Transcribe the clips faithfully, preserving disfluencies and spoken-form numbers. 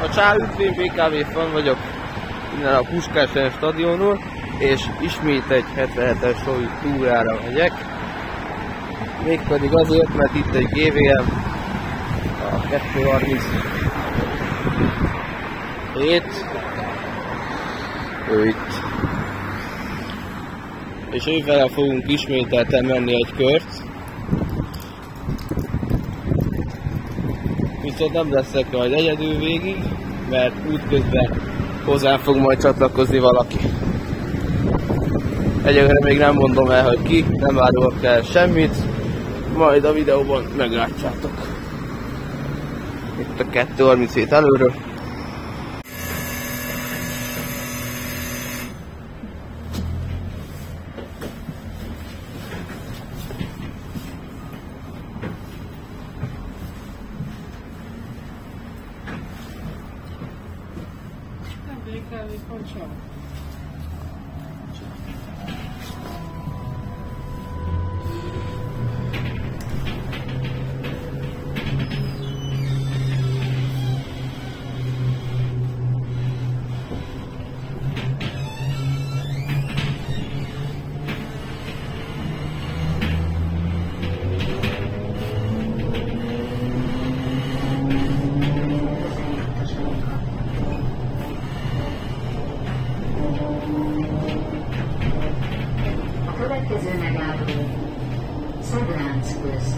A Csá Ütvén bé ká vé fan vagyok, innen a Puskás stadionról, és ismét egy hetvenhetes túrára megyek. Mégpedig azért, mert itt egy gé vé em, a kettő harminchét, ő itt. És ővele fogunk ismételten menni egy kört. Viszont nem leszek majd egyedül végig, mert útközben hozzám fog majd csatlakozni valaki. Egyelőre még nem mondom el, hogy ki, nem árulok el semmit, majd a videóban meglátjátok. Itt a kettő harminchét előről. Következő megálló Szabráncközd.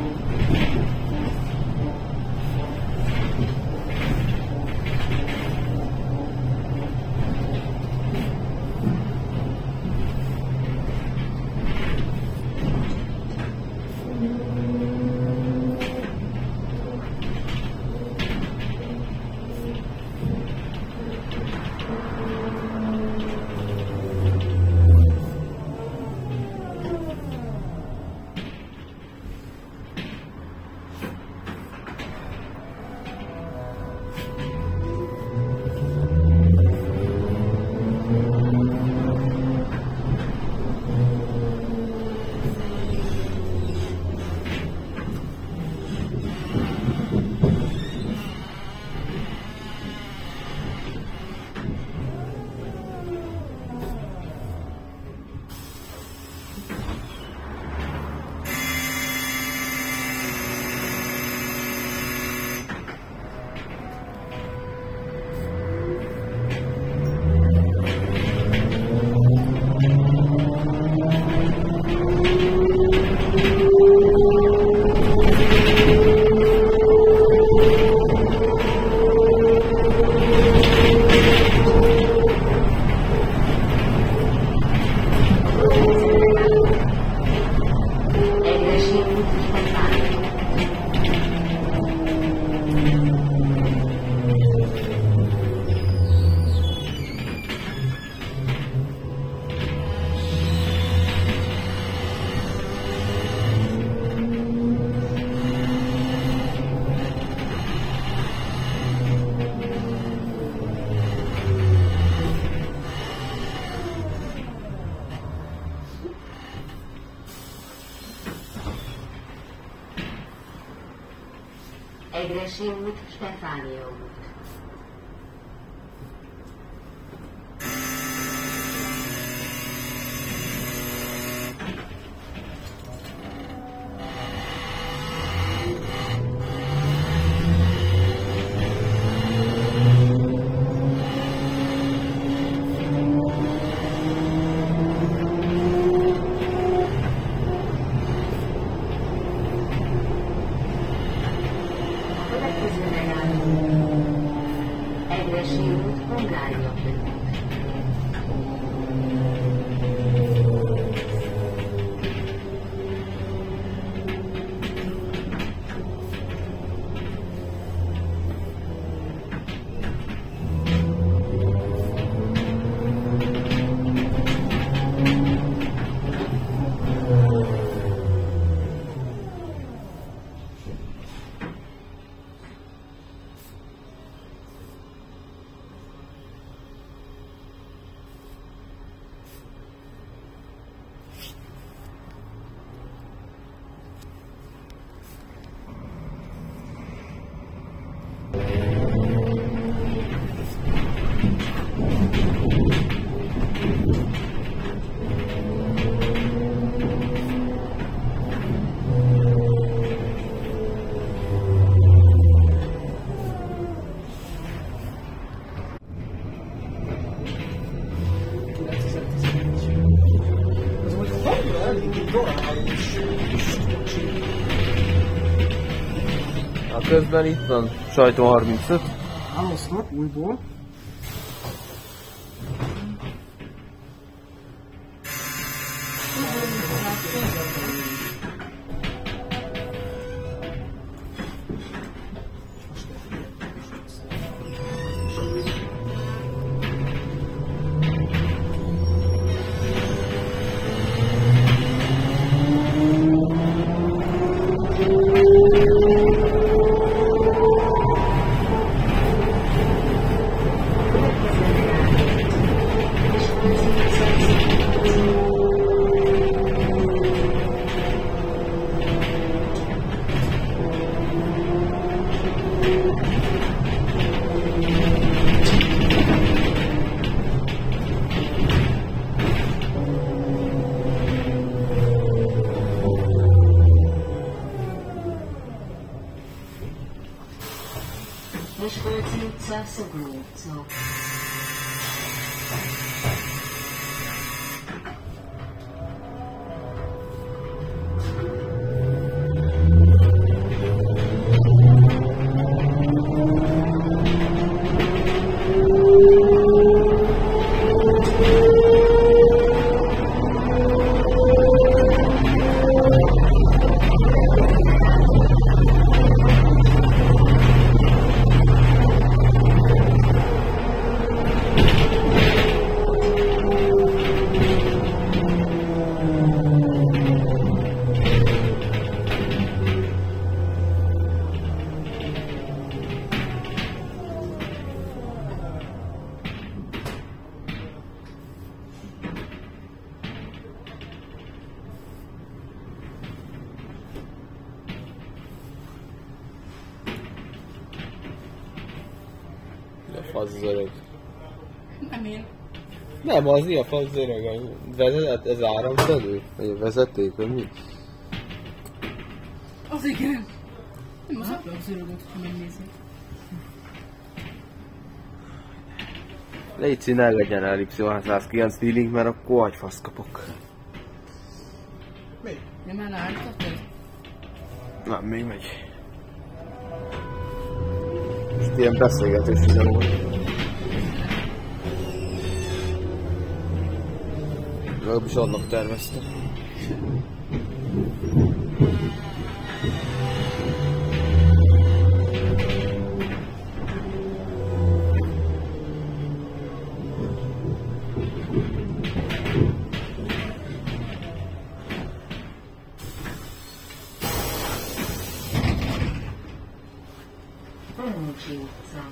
Egressy út, Stefánia út. közben itt van sajtó harmincöt. Elosztok újból. Miskolci utca, Szogló utca. A fasz zörög. Nem én. Nem, az mi a fasz zörög? A vezet, ez áramszedő? Vagy a vezeték, vagy mi? Az igen. Nem az átlag zörögöt, ha megnézzük. Légy szín, ne legyen el Y hatszázkilenc feeling, mert akkor agyfasz kapok. Mi? Nem már leállítottad? Nem, még megy. Most ilyen beszélgetés videó volt. Legalábbis annak terveztem. Belmúcsi utca.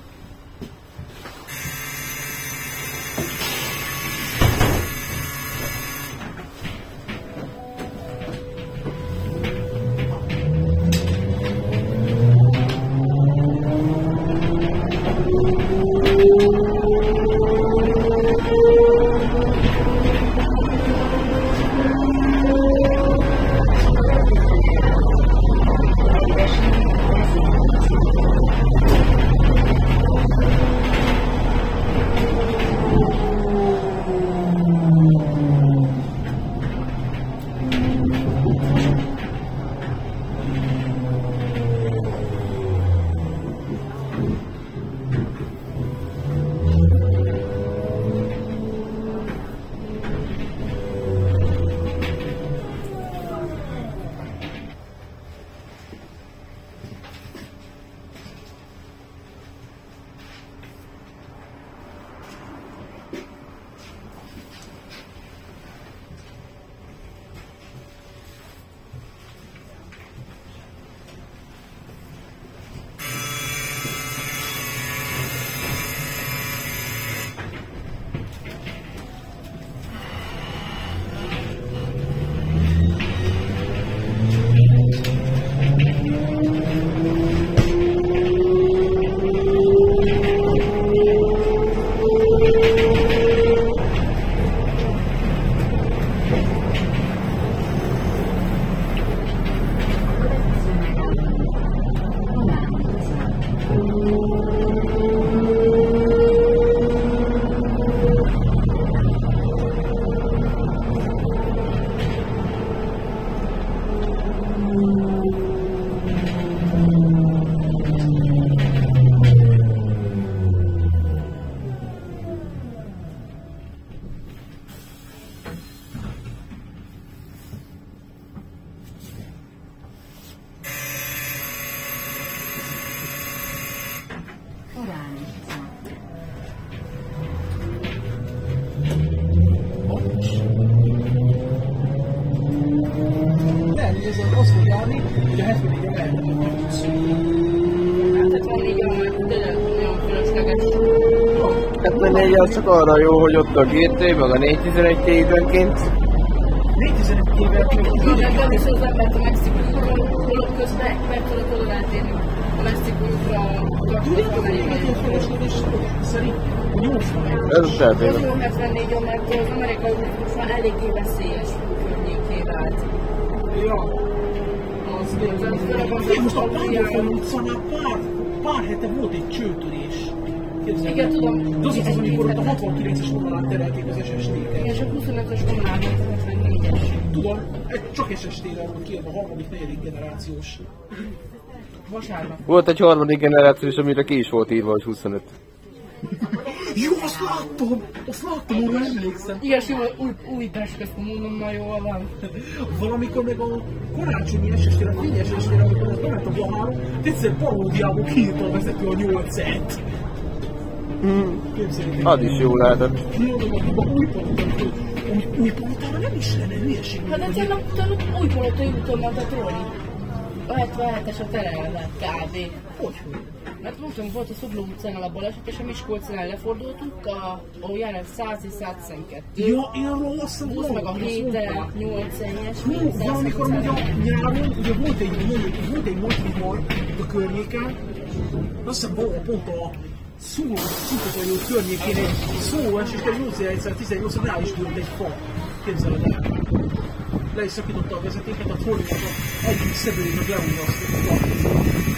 hetvennégy az csak arra jó, hogy ott a gé té, meg a négyszáztizenegy té időnként. négyszáztizenegy té-vel Igen, de is az embert a Mexikóról közben meg tudod oda átérni a Mexikóra. Tudjátok, hogy egy felesleges szerint nyolcvan euró. Ez a Az jó hetvennégy, mert az amerikai útban eléggé veszélyes környéké vált. Ja. Az képzeld, Én most a Pályafon utcánál pár, pár hete volt egy csőtörés. Képzeld. Igen, tudom. De az az, amikor ott a hatvankilences vonalán terelték az es es té-ket. És a huszonötös vonalán volt a hetvennégyes. Tudom, egy csak es es té-vel volt kiadva a harmadik, negyedik generációs. Vasárnap. Volt egy harmadik generációs, amire ki is volt írva, hogy huszonöt. Jó, azt láttam! Azt láttam, arra emlékszem. Igen, jó, új, új Peskeszko mondom, ma jól van. Valamikor meg a karácsonyi es es té-re, a fényes es es té-re, amikor az bement a Blaháron, egyszer paródiából kiírta a vezető a nyolcet. Képzeljétek. Az is jó lehetett. Kiadom, hogy a új palotára, ami új palotára nem is lenne hülyeség. Hát egyszer nem tudod, új palotai úton ment rolni. A hetvenhetes a terelve, kb. Hogy? Mert most volt a Szugló utcánál a baleset, és a Miskolcnál lefordultunk, a, ahol jelen száz és száztizenkettő. Ja, én arról azt hiszem, Plusz meg a hétre, nyolcas, Hú, valamikor ugye a nyáron, ugye volt egy, volt egy nagy vihar itt a környéken, azt hiszem valahol pont a szóló, szintetlenül környékén egy szólóes, és egy nyolcezer-tizennyolc rá is volt egy fa. Képzeled el. Le is szakította a vezetéket, a trollinak egyik szedőjének leújrasztotta.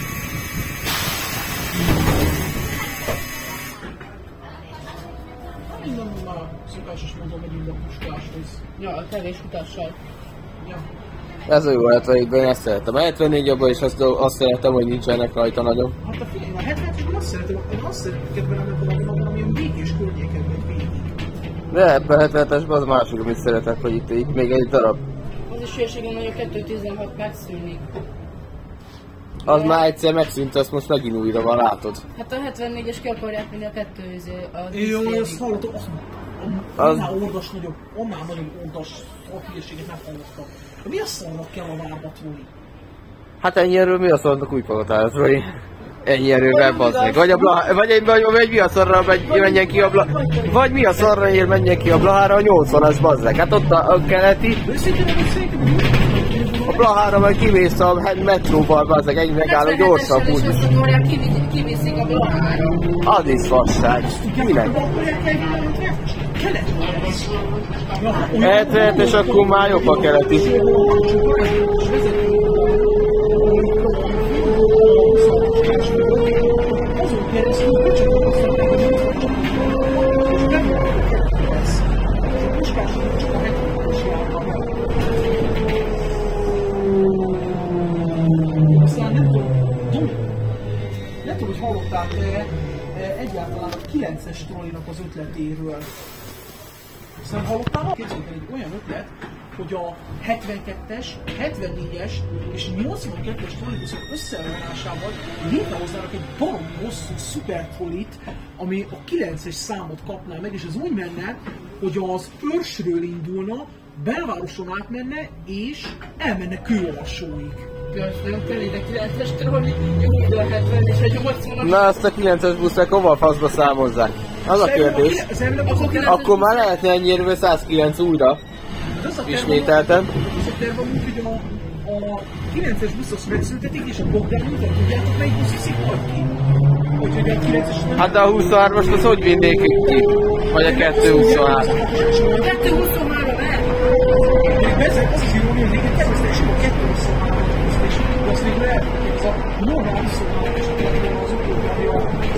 Minden már szokásos módon megyünk a Puskáshoz. Ja, a kevés utassal. Ja. Ez a jó hetvennégyben, ezt szeretem. A hetvennégy abban is azt, azt szeretem, hogy nincsenek rajta nagyon. Hát a figyelj, a hetvenhetesben azt szeretem, én azt szeretem velem, hogy valamilyen békés környéken megy végig. De ebben a hetvenhetesben az másik, amit szeretek, hogy itt, itt még egy darab. Az is hülyeségem, hogy a kettő tizenhat megszűnik. Az már egyszer megszűnt, azt most megint újra van, látod? Hát a hetvennégyes ki akarják vinni a kettő izé, a Jó, diszkérig. azt hallottam, azt Az- annál ordas nagyobb, annál nagyobb ordas szarhülyeséget nem hallottam. De mi a szarnak kell a várba tolni? Hát ennyi erről mi a szarnak új palotára, Froli? Ennyi erővel bazd meg. Vagy, a Blaha, vagy, egy, vagy, vagy mi a szarra megy, menjen ki a Blaha, vagy mi a szarra ér menjen ki a Blahára a nyolcvanas bazd meg. Hát ott a, a keleti, De őszintén nem szerintem, a Blahára majd kimész a metróval bazd meg, ennyi megálló gyorsabb hetvenhetessel úgy. is azt akarják, kivi- kiviszik a Blahára. Az is fasság. Minek? hetvenhetes akkor már jobb a keleti. Aztán nem tudom, nem tudom, hogy hallottál te egyáltalán a kilences trollinak az ötletéről. Aztán hallottál? Képzeljük el, egy olyan ötlet, hogy a hetvenkettes, hetvennégyes és nyolcvankettes trollibuszok összevonásával létrehoznának egy baromi hosszú szuper trollit, ami a kilences számot kapná meg, és ez úgy menne, hogy az Őrsről indulna, belvároson átmenne, és elmenne Kőalsóig. Nem kell ide kilences trolli, jó, de a hetven és a nyolcvanas. Na azt a kilences busznak hova a faszba számozzák? Az a kérdés. Akkor már lehetne ennyi erővel százkilenc újra. Ismételten. Az a terv amúgy, hogy a, a kilences buszos megszüntetik, és a Bogdán úton tudjátok, melyik busz iszik majd ki? Hogy, hogy a kilences nem... Hát de a huszonhármas az hogy vinnék ki? Vagy a kettő huszonhárom? kettő huszonhárom, el? Ezek az is jó, hogy még egy természetesen a kettő huszonhárom és azt még lehet, ez a normál huszonhárom és a kettő az utódjára, az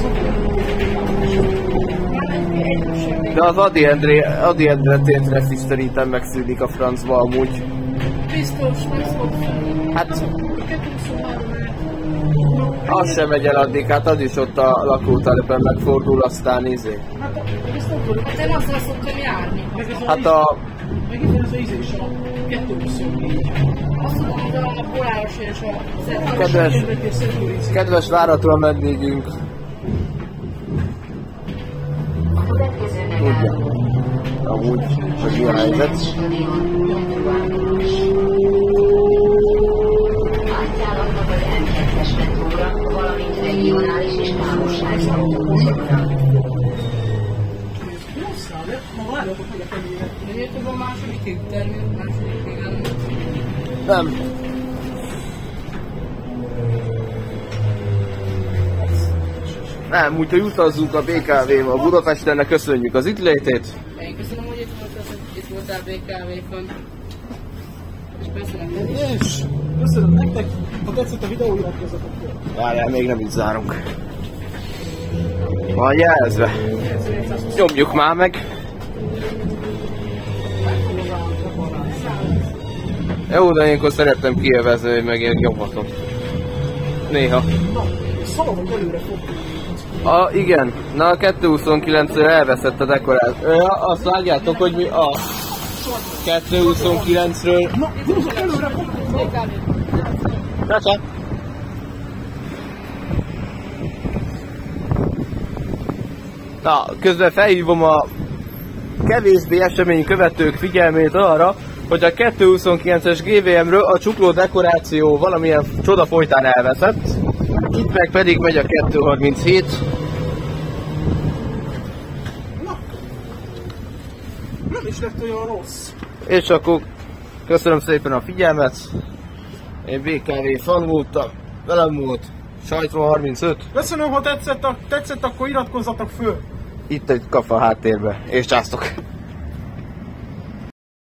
utódjára. De az Adi Endre, Adi Endre tétre is szerintem megszűnik a francba amúgy. Biztos, meg fog felni. Hát A kettő huszonhárom az sem megy el addig, hát az is ott a lakótelepen megfordul, aztán izé. hát ezt nem tudom, Hát én azzal szoktam járni. meg ez a... Hát a Meg itt van ez a íz és a kettő huszonnégy. Azt tudom, hogy a Poláros és a Szent kedves, kedves váratlan vendégünk, tudja, amúgy, hogy mi a helyzet. Átjáratnak az em kettes metróra, valamint regionális és távolsági autóbuszokra. Na várjatok meg a kedvéért. De miért a másodikig termék, másodikig nem? Nem. Nem, úgyhogy utazzunk a bé ká vé-val Budapestennek, köszönjük az itt létét. Én köszönöm, hogy itt voltál, hogy itt voltál bé ká vé-kon. És persze nektek is. És köszönöm nektek, ha tetszett a videó, iratkozzatok fel. Várjál, még nem így zárunk. Van jelzve. Nyomjuk már meg. Jó, de ilyenkor szerettem kielvezni, hogy meg én nyomhatom. Néha. Na, szóval, hogy előre fog. A, igen, na a kettőszázhuszonkilencről elveszett a dekoráció. Ja, azt látjátok, hogy mi a kettőszázhuszonkilencről... Na, gyúzok előre fog. bé ká vé. Csá, Na, közben felhívom a kevésbé esemény követők figyelmét arra, hogy a kettőszázhuszonkilences gé vé em-ről a csukló dekoráció valamilyen csoda folytán elveszett. Itt meg pedig megy a kettőszázharminchét. Na, nem is lett olyan rossz. És akkor köszönöm szépen a figyelmet. Én bé ká vé fan voltam, velem volt Sajtról harmincöt. Köszönöm, ha tetszett, a, tetszett, akkor iratkozzatok föl. Itt egy kafa háttérbe, és császtok!